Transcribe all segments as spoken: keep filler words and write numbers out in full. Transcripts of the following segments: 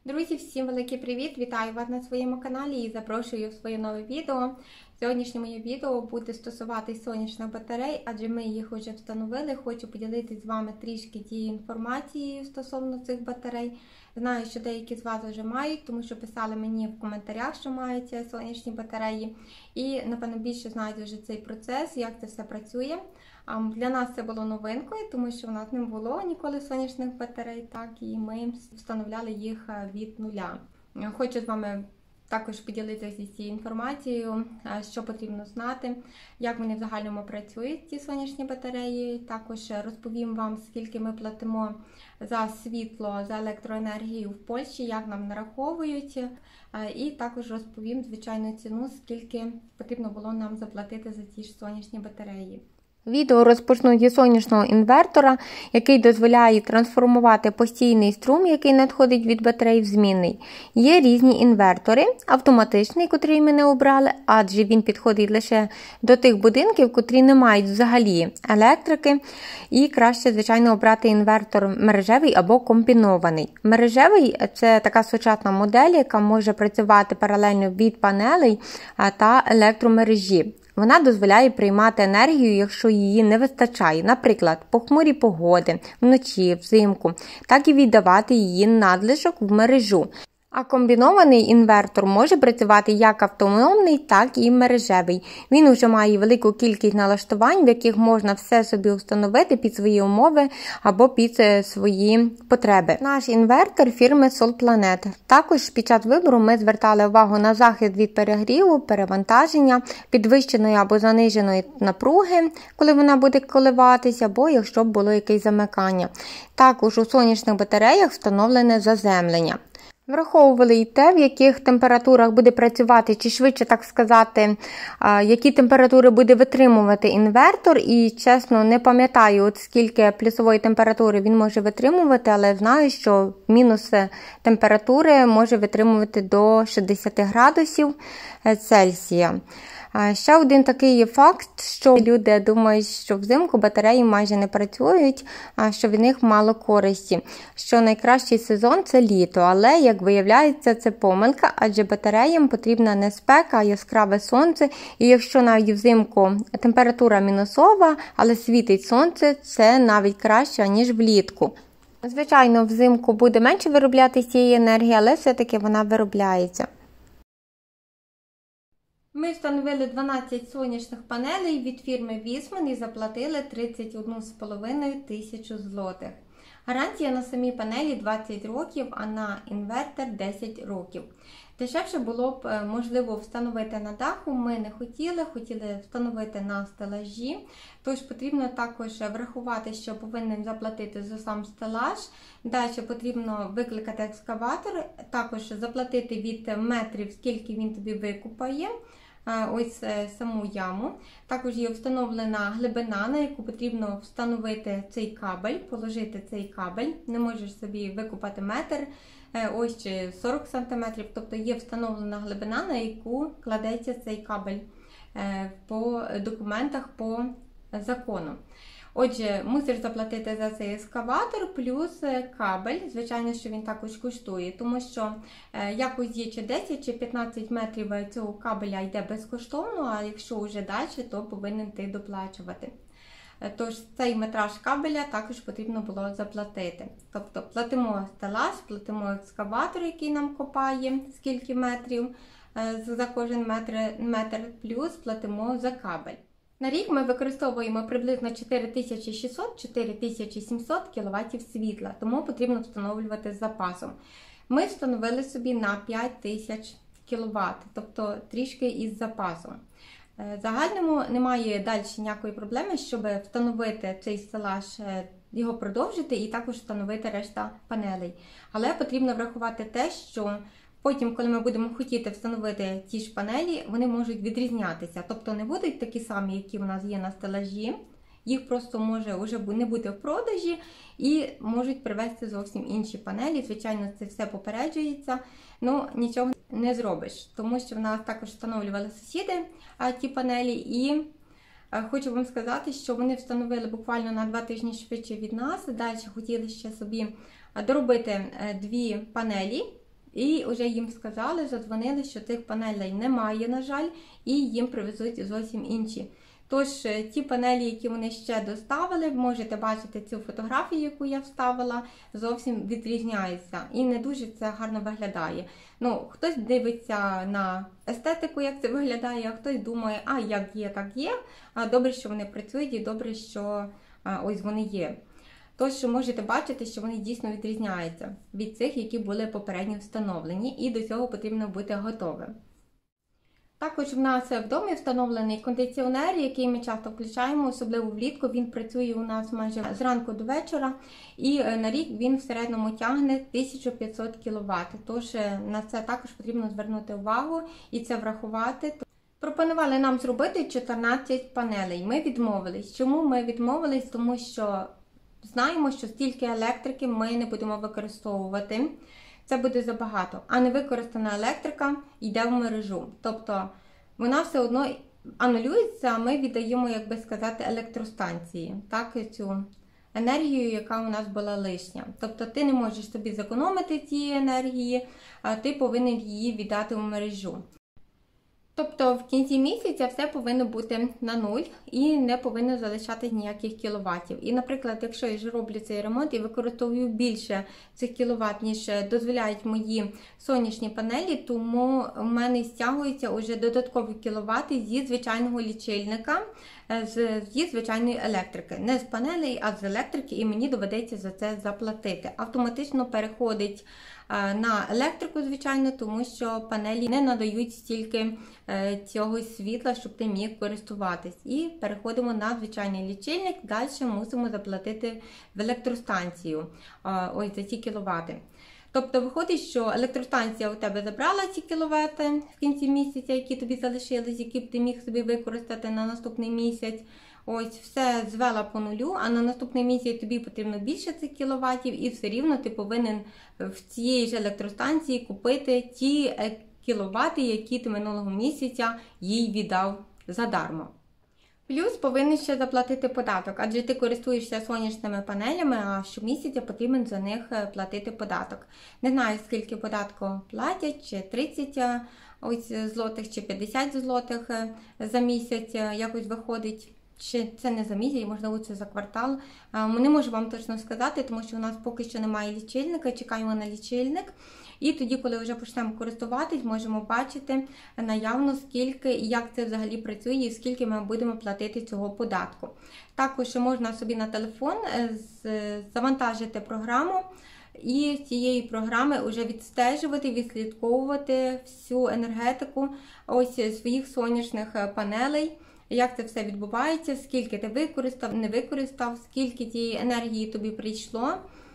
Друзі, всім великий привіт! Вітаю вас на своєму каналі і запрошую в своє нове відео. Сьогоднішнє моє відео буде стосуватись сонячних батарей, адже ми їх вже встановили. Хочу поділитися з вами трішки тією інформацією стосовно цих батарей. Знаю, що деякі з вас вже мають, тому що писали мені в коментарях, що мають сонячні батареї. І, напевно, більше знають вже цей процес, як це все працює. Для нас це було новинкою, тому що в нас не було ніколи сонячних батарей, так, і ми встановляли їх від нуля. Хочу з вами також поділитися з цією інформацією, що потрібно знати, як вони в загальному працюють, ці сонячні батареї. Також розповім вам, скільки ми платимо за світло, за електроенергію в Польщі, як нам нараховують. І також розповім звичайну ціну, скільки потрібно було нам заплатити за ті ж сонячні батареї. Відео розпочну зі сонячного інвертора, який дозволяє трансформувати постійний струм, який надходить від батарей, в змінний. Є різні інвертори, автоматичний, котрий ми не обрали, адже він підходить лише до тих будинків, котрі не мають взагалі електрики. І краще, звичайно, обрати інвертор мережевий або комбінований. Мережевий – це така сучасна модель, яка може працювати паралельно від панелей та електромережі. Вона дозволяє приймати енергію, якщо її не вистачає, наприклад, похмурі погоди, вночі, взимку, так і віддавати її надлишок в мережу. А комбінований інвертор може працювати як автономний, так і мережевий. Він вже має велику кількість налаштувань, в яких можна все собі встановити під свої умови або під свої потреби. Наш інвертор фірми SolPlanet. Також під час вибору ми звертали увагу на захист від перегріву, перевантаження, підвищеної або заниженої напруги, коли вона буде коливатися, або якщо б було якесь замикання. Також у сонячних батареях встановлене заземлення. Враховували і те, в яких температурах буде працювати, чи швидше так сказати, які температури буде витримувати інвертор. І, чесно, не пам'ятаю, от скільки плюсової температури він може витримувати, але знаю, що мінус температури може витримувати до шістдесят градусів Цельсія. Ще один такий є факт, що люди думають, що взимку батареї майже не працюють, що від них мало користі. Що найкращий сезон – це літо, але, як виявляється, це помилка, адже батареям потрібна не спека, а яскраве сонце. І якщо навіть взимку температура мінусова, але світить сонце, це навіть краще, ніж влітку. Звичайно, взимку буде менше вироблятися цієї енергії, але все-таки вона виробляється. Ми встановили дванадцять сонячних панелей від фірми Viessmann і заплатили тридцять одну з половиною тисячу злотих. Гарантія на самі панелі двадцять років, а на інвертор десять років. Дешевше було б можливо встановити на даху, ми не хотіли, хотіли встановити на стелажі. Тож потрібно також врахувати, що повинен заплатити за сам стелаж. Далі потрібно викликати екскаватор, також заплатити від метрів, скільки він тобі викупає. Ось саму яму. Також є встановлена глибина, на яку потрібно встановити цей кабель, положити цей кабель. Не можеш собі викупати метр, ось чи сорок сантиметрів. Тобто є встановлена глибина, на яку кладеться цей кабель по документах, по закону. Отже, мусиш заплатити за цей екскаватор плюс кабель. Звичайно, що він також коштує, тому що якось є чи десять, чи п'ятнадцять метрів цього кабеля йде безкоштовно, а якщо вже далі, то повинен ти доплачувати. Тож цей метраж кабеля також потрібно було заплатити. Тобто платимо стелаж, платимо екскаватор, який нам копає скільки метрів за кожен метр, метр плюс платимо за кабель. На рік ми використовуємо приблизно чотири тисячі шістсот - чотири тисячі сімсот кіловатів світла, тому потрібно встановлювати з запасом. Ми встановили собі на п'ять тисяч кіловат, тобто трішки із запасом. В загальному немає далі ніякої проблеми, щоб встановити цей стелаж, його продовжити і також встановити решта панелей. Але потрібно врахувати те, що потім, коли ми будемо хотіти встановити ті ж панелі, вони можуть відрізнятися. Тобто не будуть такі самі, які у нас є на стелажі. Їх просто може вже не бути в продажі і можуть привезти зовсім інші панелі. Звичайно, це все попереджується, але нічого не зробиш. Тому що в нас також встановлювали сусіди ті панелі. І хочу вам сказати, що вони встановили буквально на два тижні швидше від нас. Далі хотіли ще собі доробити дві панелі І вже їм сказали, задзвонили, що цих панелей немає, на жаль, і їм привезуть зовсім інші. Тож, ті панелі, які вони ще доставили, можете бачити цю фотографію, яку я вставила, зовсім відрізняється. І не дуже це гарно виглядає. Ну, хтось дивиться на естетику, як це виглядає, а хтось думає, а як є, так є. А добре, що вони працюють і добре, що а, ось вони є. Тож, можете бачити, що вони дійсно відрізняються від цих, які були попередньо встановлені, і до цього потрібно бути готовим. Також в нас в домі встановлений кондиціонер, який ми часто включаємо, особливо влітку. Він працює у нас майже зранку до вечора, і на рік він в середньому тягне тисячу п'ятсот кіловат. Тож на це також потрібно звернути увагу і це врахувати. Пропонували нам зробити чотирнадцять панелей. Ми відмовились. Чому ми відмовились? Тому що знаємо, що стільки електрики ми не будемо використовувати. Це буде забагато. А невикористана електрика йде в мережу. Тобто вона все одно анулюється, а ми віддаємо, як би сказати, електростанції. Так, цю енергію, яка у нас була лишня. Тобто ти не можеш собі зекономити цієї енергії, а ти повинен її віддати в мережу. Тобто в кінці місяця все повинно бути на нуль і не повинно залишати ніяких кіловатів. І, наприклад, якщо я ж роблю цей ремонт і використовую більше цих кіловат, ніж дозволяють мої сонячні панелі, тому в мене стягуються вже додаткові кіловати зі звичайного лічильника, зі звичайної електрики. Не з панелей, а з електрики, і мені доведеться за це заплатити. Автоматично переходить на електрику, звичайно, тому що панелі не надають стільки цього світла, щоб ти міг користуватись. І переходимо на звичайний лічильник, далі мусимо заплатити в електростанцію ось за ці кіловати. Тобто виходить, що електростанція у тебе забрала ці кіловати в кінці місяця, які тобі залишились, які б ти міг собі використати на наступний місяць. Ось все звела по нулю, а на наступний місяць тобі потрібно більше цих кіловатів, і все рівно ти повинен в цієї ж електростанції купити ті кіловати, які ти минулого місяця їй віддав задармо. Плюс повинен ще заплатити податок, адже ти користуєшся сонячними панелями, а щомісяця потрібно за них платити податок. Не знаю, скільки податку платять, чи тридцять ось злотих, чи п'ятдесят злотих за місяць якось виходить. Чи це не за місяць, можливо, це за квартал. Не можу вам точно сказати, тому що у нас поки що немає лічильника, чекаємо на лічильник. І тоді, коли вже почнемо користуватись, можемо бачити наявно, скільки і як це взагалі працює, і скільки ми будемо платити цього податку. Також можна собі на телефон завантажити програму, і з цієї програми вже відстежувати, відслідковувати всю енергетику ось своїх сонячних панелей. Як це все відбувається, скільки ти використав, не використав, скільки тієї енергії тобі прийшло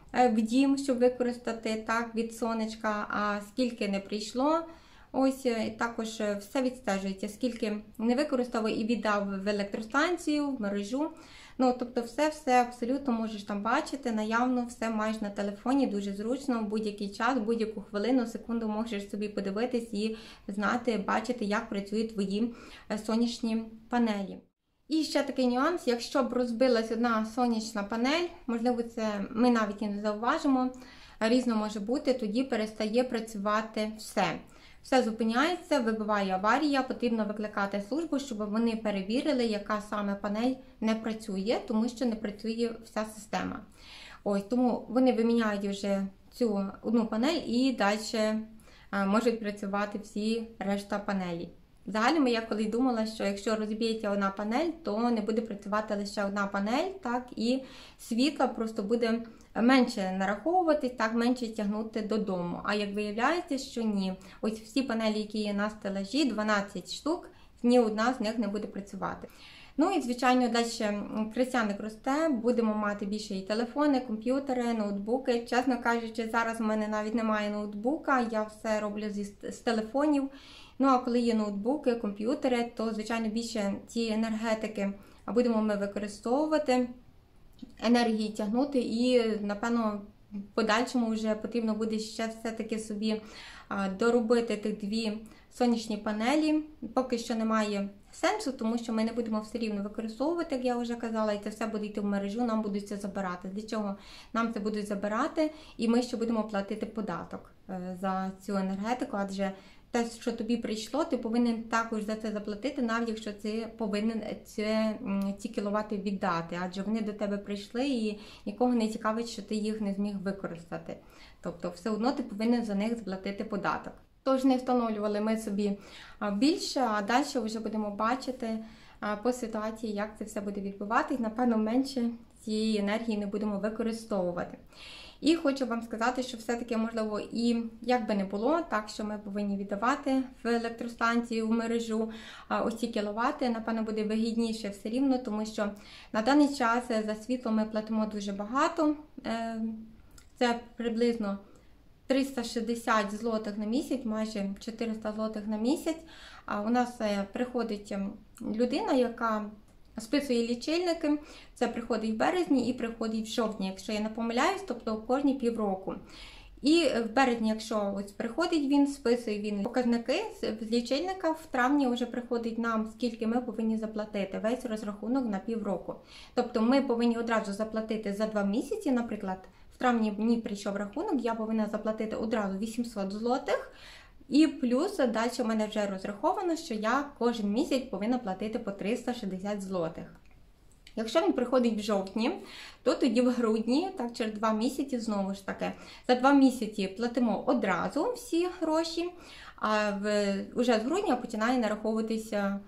в дім, щоб використати так від сонечка, а скільки не прийшло. Ось також все відстежується, скільки не використав і віддав в електростанцію, в мережу. Ну, тобто все-все абсолютно можеш там бачити, наявно все маєш на телефоні, дуже зручно, в будь-який час, будь-яку хвилину, секунду можеш собі подивитись і знати, бачити, як працюють твої сонячні панелі. І ще такий нюанс, якщо б розбилась одна сонячна панель, можливо, це ми навіть і не зауважимо, різно може бути, тоді перестає працювати все. Все зупиняється, вибиває аварія, потрібно викликати службу, щоб вони перевірили, яка саме панель не працює, тому що не працює вся система. Ось, тому вони виміняють вже цю одну панель і далі можуть працювати всі решта панелі. Взагалі, я колись думала, що якщо розб'ється одна панель, то не буде працювати лише одна панель, так, і світла просто буде менше нараховуватись, так, менше тягнути додому. А як виявляється, що ні. Ось всі панелі, які є на стелажі, дванадцять штук, ні одна з них не буде працювати. Ну і, звичайно, далі крестяник росте, будемо мати більше і телефони, комп'ютери, ноутбуки. Чесно кажучи, зараз у мене навіть немає ноутбука, я все роблю зі, з телефонів. Ну, а коли є ноутбуки, комп'ютери, то, звичайно, більше цієї енергетики будемо ми використовувати, енергії тягнути і, напевно, в подальшому вже потрібно буде ще все-таки собі доробити тих дві сонячні панелі. Поки що немає сенсу, тому що ми не будемо все рівно використовувати, як я вже казала, і це все буде йти в мережу, нам будуть це забирати. Для чого нам це будуть забирати, і ми ще будемо платити податок. за цю енергетику, адже те, що тобі прийшло, ти повинен також за це заплатити, навіть якщо ти повинен це, ці кіловати віддати, адже вони до тебе прийшли і нікого не цікавить, що ти їх не зміг використати. Тобто все одно ти повинен за них заплатити податок. Тож не встановлювали ми собі більше, а далі вже будемо бачити по ситуації, як це все буде відбуватись. Напевно, менше цієї енергії не будемо використовувати. І хочу вам сказати, що все-таки, можливо, і як би не було, так що ми повинні віддавати в електростанцію, в мережу ось ці кіловати, напевно, буде вигідніше все рівно, тому що на даний час за світло ми платимо дуже багато. Це приблизно триста шістдесят злотих на місяць, майже чотириста злотих на місяць. А у нас приходить людина, яка списує лічильники. Це приходить в березні і приходить в жовтні, якщо я не помиляюсь, тобто кожні півроку. І в березні, якщо ось приходить він, списує він показники з лічильника, в травні вже приходить нам, скільки ми повинні заплатити, весь розрахунок на півроку. Тобто ми повинні одразу заплатити за два місяці, наприклад, в травні мені прийшов рахунок, я повинна заплатити одразу вісімсот злотих, і плюс далі в мене вже розраховано, що я кожен місяць повинна платити по триста шістдесят злотих. Якщо він приходить в жовтні, то тоді в грудні, так через два місяці, знову ж таки, за два місяці платимо одразу всі гроші, а в, вже з грудня починає нараховуватися,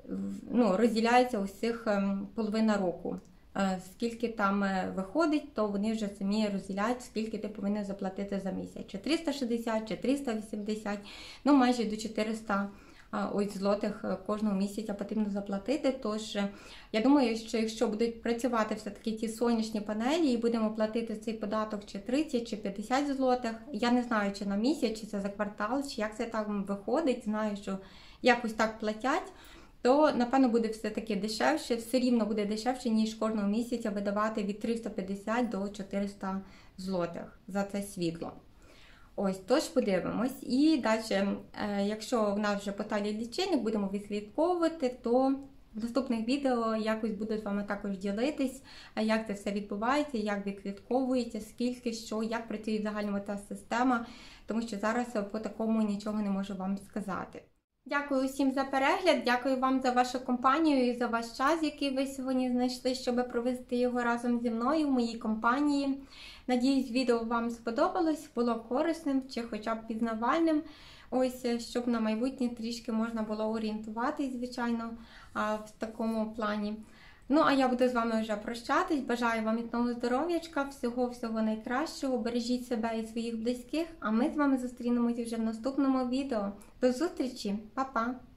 ну, розділяється ось цих половина року. Скільки там виходить, то вони вже самі розділяють, скільки ти повинен заплатити за місяць. Чи триста шістдесят, чи триста вісімдесят, ну майже до чотириста ось злотих кожного місяця потрібно заплатити. Тож, я думаю, що якщо будуть працювати все-таки ті сонячні панелі і будемо платити цей податок чи тридцять, чи п'ятдесят злотих, я не знаю, чи на місяць, чи це за квартал, чи як це там виходить, знаю, що якось так платять, то, напевно, буде все-таки дешевше, все рівно буде дешевше, ніж кожного місяця видавати від триста п'ятдесят до чотириста злотих за це світло. Ось, тож подивимось. І далі, якщо в нас вже поталій лічильник, будемо відслідковувати, то в наступних відео якось буду з вами також ділитись, як це все відбувається, як відслідковується, скільки, що, як працює загальна та система, тому що зараз по такому нічого не можу вам сказати. Дякую усім за перегляд, дякую вам за вашу компанію і за ваш час, який ви сьогодні знайшли, щоб провести його разом зі мною в моїй компанії. Надіюсь, відео вам сподобалось, було корисним чи хоча б пізнавальним. Ось, щоб на майбутнє трішки можна було орієнтуватись, звичайно, в такому плані. Ну, а я буду з вами вже прощатись. Бажаю вам міцного здоров'ячка, всього-всього найкращого. Бережіть себе і своїх близьких, а ми з вами зустрінемося вже в наступному відео. До зустрічі! Па-па!